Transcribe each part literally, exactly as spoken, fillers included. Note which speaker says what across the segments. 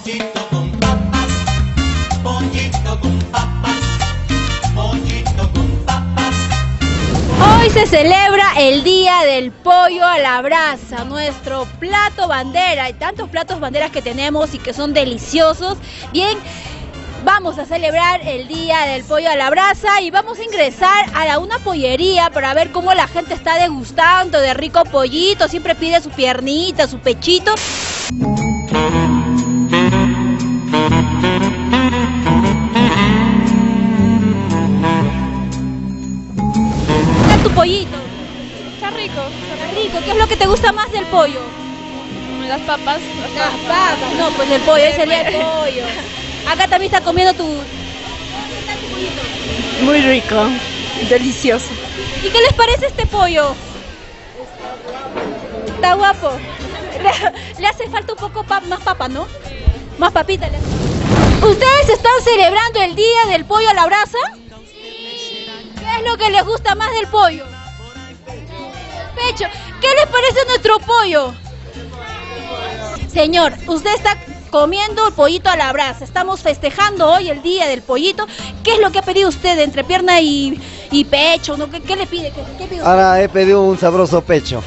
Speaker 1: Pollito con papas, pollito con papas, pollito con papas.
Speaker 2: Hoy se celebra el Día del Pollo a la Brasa, nuestro plato bandera. Hay tantos platos banderas que tenemos y que son deliciosos. Bien, vamos a celebrar el Día del Pollo a la Brasa y vamos a ingresar a la, una pollería para ver cómo la gente está degustando de rico pollito. Siempre pide su piernita, su pechito. ¿Qué es tu pollito?
Speaker 3: Está rico.
Speaker 2: Está rico. ¿Qué es lo que te gusta más del pollo?
Speaker 3: Las papas.
Speaker 2: Las papas. No, pues el pollo, ese sería el pollo. Acá también está comiendo tu... ¿Qué tal tu pollito?
Speaker 3: Muy rico. Delicioso.
Speaker 2: ¿Y qué les parece este pollo? Está guapo. Le, le hace falta un poco pa más papa, ¿no? Más papita le hace. ¿Ustedes están celebrando el Día del Pollo a la Brasa? Sí. ¿Qué es lo que les gusta más del pollo? El pecho. ¿Qué les parece nuestro pollo? Señor, usted está comiendo el pollito a la brasa. Estamos festejando hoy el Día del Pollito. ¿Qué es lo que ha pedido usted entre pierna y, y pecho? ¿No? ¿Qué, ¿Qué le pide? ¿Qué, qué pide
Speaker 4: Ahora he pedido un sabroso pecho.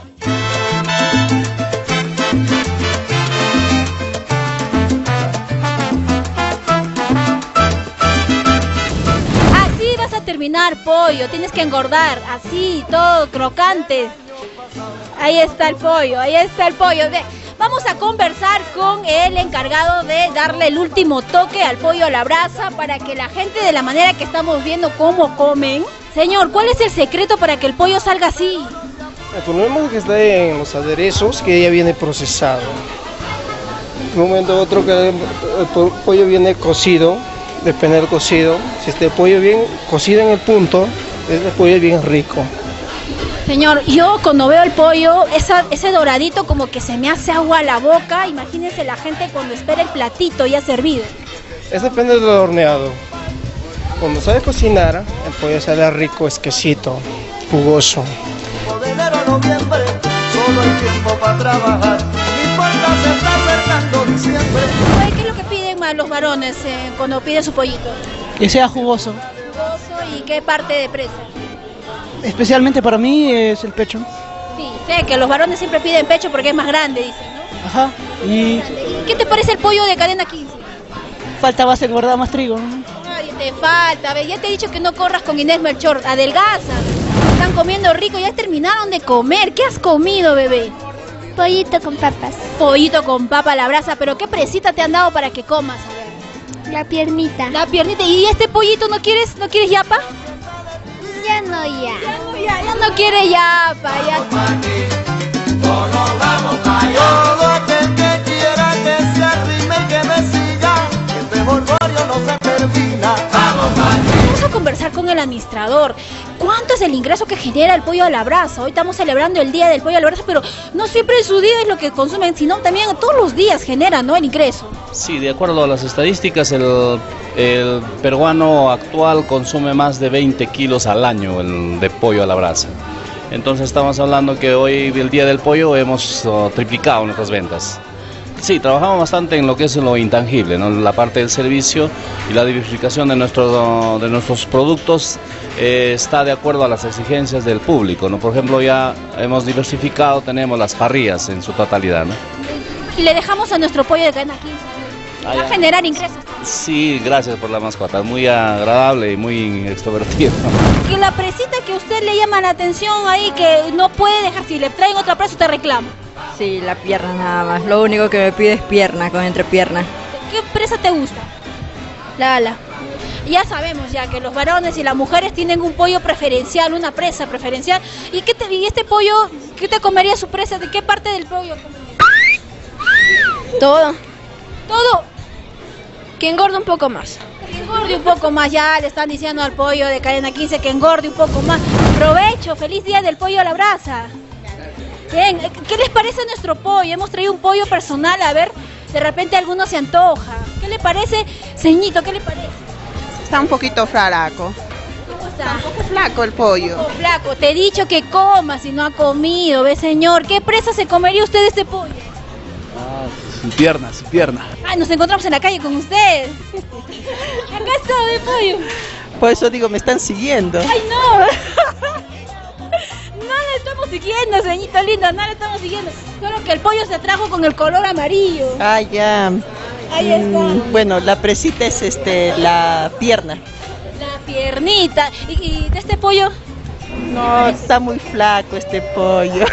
Speaker 2: Así vas a terminar, pollo. Tienes que engordar. Así, todo crocante. Ahí está el pollo, ahí está el pollo. Ve. Vamos a conversar con el encargado de darle el último toque al pollo a la brasa para que la gente, de la manera que estamos viendo cómo comen. Señor, ¿cuál es el secreto para que el pollo salga así?
Speaker 5: El problema es que está en los aderezos, que ya viene procesado. En un momento u otro que el pollo viene cocido, depende del cocido. Si este pollo bien cocido en el punto, este pollo es bien rico.
Speaker 2: Señor, yo cuando veo el pollo, esa, ese doradito como que se me hace agua a la boca. Imagínense la gente cuando espera el platito ya servido.
Speaker 5: Eso depende del horneado. Cuando sabe cocinar, el pollo sale rico, exquisito, jugoso.
Speaker 1: De enero a noviembre, solo hay tiempo para trabajar. Mi puerta se está acercando diciembre.
Speaker 2: ¿Qué es lo que piden más los varones eh, cuando piden su pollito?
Speaker 6: Que sea jugoso.
Speaker 2: Jugoso. ¿Y qué parte de presa?
Speaker 6: Especialmente para mí es el pecho.
Speaker 2: Sí, sé que los varones siempre piden pecho porque es más grande, dicen, ¿no?
Speaker 6: Ajá. Y
Speaker 2: ¿Qué te parece el pollo de cadena quince?
Speaker 6: falta base engordar más trigo, ¿no?
Speaker 2: Ay, te falta, ve, ya te he dicho que no corras con Inés Melchor, adelgaza. Están comiendo rico, ya terminaron de comer. ¿Qué has comido, bebé?
Speaker 7: Pollito con papas.
Speaker 2: Pollito con papa a la brasa, pero ¿qué presita te han dado para que comas? A ver.
Speaker 7: La piernita.
Speaker 2: La piernita. ¿Y este pollito no quieres, no quieres yapa?
Speaker 7: Ya no, ya.
Speaker 2: Ya no, ya, ya no quiere yapa, ya.
Speaker 1: Todo aquel que quiera que se arrime y que me siga, que este morborio no se termina.
Speaker 2: Vamos a conversar con el administrador. ¿Cuánto es el ingreso que genera el pollo a la brasa? Hoy estamos celebrando el Día del Pollo a la Brasa, pero no siempre en su día es lo que consumen, sino también todos los días genera, ¿no?, el ingreso.
Speaker 8: Sí, de acuerdo a las estadísticas, el, el peruano actual consume más de veinte kilos al año el, de pollo a la brasa. Entonces estamos hablando que hoy, el Día del Pollo, hemos uh, triplicado nuestras ventas. Sí, trabajamos bastante en lo que es lo intangible, ¿no? La parte del servicio y la diversificación de, nuestro, de nuestros productos eh, está de acuerdo a las exigencias del público, ¿no? Por ejemplo, ya hemos diversificado, tenemos las parrillas en su totalidad, ¿no?
Speaker 2: Y le dejamos a nuestro pollo de cadena quince.
Speaker 8: Ah,
Speaker 2: Va a
Speaker 8: ya.
Speaker 2: generar ingresos.
Speaker 8: Sí, gracias por la mascota, muy agradable y muy extrovertido.
Speaker 2: Que la presita que a usted le llama la atención ahí, que no puede dejar, si le traen otra presa, te reclama.
Speaker 3: Sí, la pierna nada más. Lo único que me pide es pierna, con entrepierna.
Speaker 2: ¿Qué presa te gusta?
Speaker 3: La ala.
Speaker 2: Ya sabemos ya que los varones y las mujeres tienen un pollo preferencial, una presa preferencial. ¿Y, qué te, y este pollo, qué te comería su presa? ¿De qué parte del pollo comería?
Speaker 3: Todo.
Speaker 2: Todo.
Speaker 3: Que engorda un poco más.
Speaker 2: Que engorde un poco más, ya le están diciendo al pollo de cadena quince que engorde un poco más. Provecho, feliz Día del Pollo a la Brasa. Bien, ¿qué les parece nuestro pollo? Hemos traído un pollo personal, a ver, de repente a alguno se antoja. ¿Qué le parece, ceñito? ¿Qué le parece?
Speaker 9: Está un poquito flaco.
Speaker 2: ¿Cómo
Speaker 9: Está
Speaker 2: está?
Speaker 9: un poco flaco el pollo.
Speaker 2: Oh, flaco, te he dicho que comas y no ha comido, ¿ve, señor? ¿Qué presa se comería usted de este pollo?
Speaker 8: Ah,
Speaker 10: Su pierna, su pierna.
Speaker 2: Ay, nos encontramos en la calle con usted. Acá está de pollo.
Speaker 6: Por eso digo, me están siguiendo.
Speaker 2: Ay, no. No le estamos siguiendo, señorita linda, no le estamos siguiendo. Solo que el pollo se trajo con el color amarillo.
Speaker 6: Ah, ya.
Speaker 2: Ahí está.
Speaker 6: Mm, bueno, la presita es este, la pierna.
Speaker 2: La piernita. ¿Y, y de este pollo?
Speaker 6: No, está muy flaco este pollo.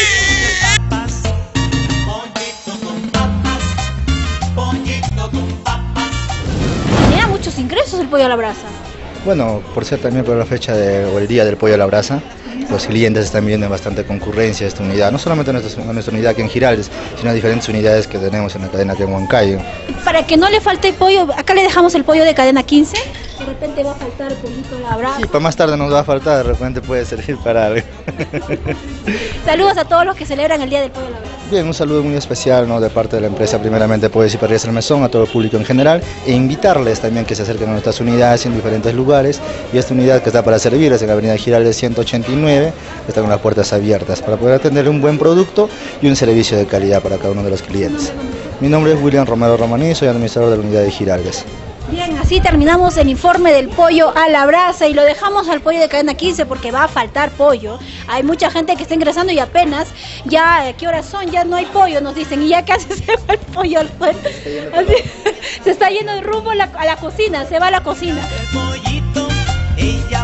Speaker 2: Tenía muchos ingresos el pollo a la brasa.
Speaker 11: Bueno, por ser también por la fecha de, o el día del pollo a la brasa, los clientes están viendo bastante concurrencia a esta unidad, no solamente a nuestra, a nuestra unidad aquí en Giraldez, sino a diferentes unidades que tenemos en la cadena aquí en Huancayo.
Speaker 2: Para que no le falte pollo, acá le dejamos el pollo de cadena quince. De repente va a faltar el pollito a la brasa.
Speaker 11: Sí, para más tarde nos va a faltar, de repente puede servir para algo.
Speaker 2: Saludos a todos los que celebran el día del pollo a la brasa.
Speaker 11: Bien, un saludo muy especial, ¿no?, de parte de la empresa primeramente Pollos y Parrillas El Mesón, a todo el público en general, e invitarles también que se acerquen a nuestras unidades en diferentes lugares, y esta unidad que está para servirles en la avenida Giraldez ciento ochenta y nueve, está con las puertas abiertas para poder atender un buen producto y un servicio de calidad para cada uno de los clientes. Mi nombre es William Romero Romaní, soy administrador de la unidad de Giraldez.
Speaker 2: Bien, así terminamos el informe del pollo a la brasa y lo dejamos al pollo de cadena quince porque va a faltar pollo. Hay mucha gente que está ingresando y apenas, ya, ¿qué horas son? Ya no hay pollo, nos dicen, y ya casi se va el pollo al suelo. Así, se está yendo de rumbo a la, a la cocina, se va a la cocina.
Speaker 1: El pollito, ella